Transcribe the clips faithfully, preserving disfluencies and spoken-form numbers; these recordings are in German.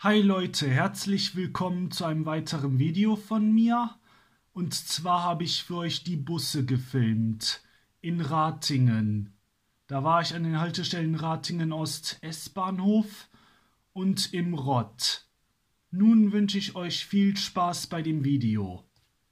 Hi Leute, herzlich willkommen zu einem weiteren Video von mir. Und zwar habe ich für euch die Busse gefilmt in Ratingen. Da war ich an den Haltestellen Ratingen Ost S-Bahnhof und im Rott. Nun wünsche ich euch viel Spaß bei dem Video.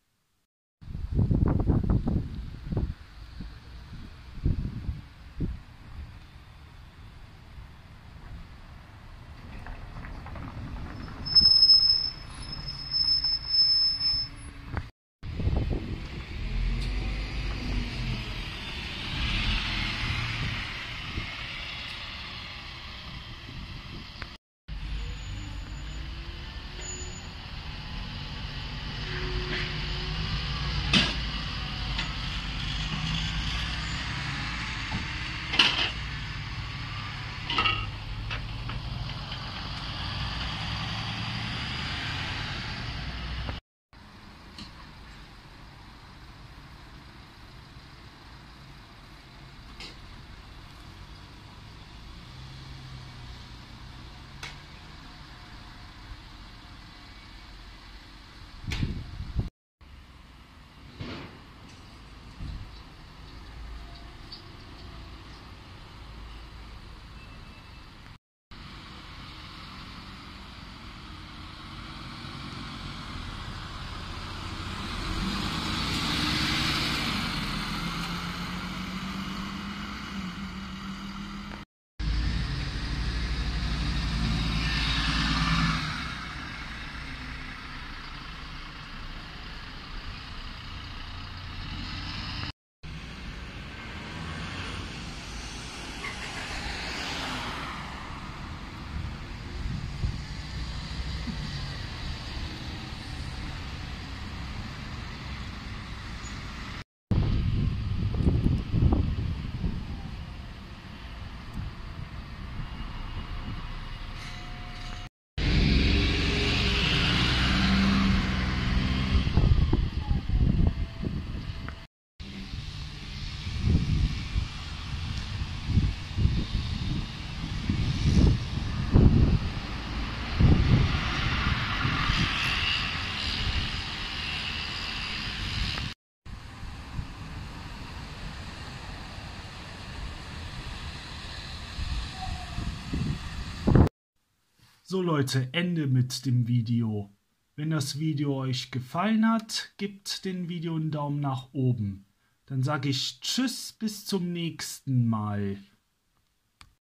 So Leute, Ende mit dem Video. Wenn das Video euch gefallen hat, gebt dem Video einen Daumen nach oben. Dann sage ich Tschüss, bis zum nächsten Mal.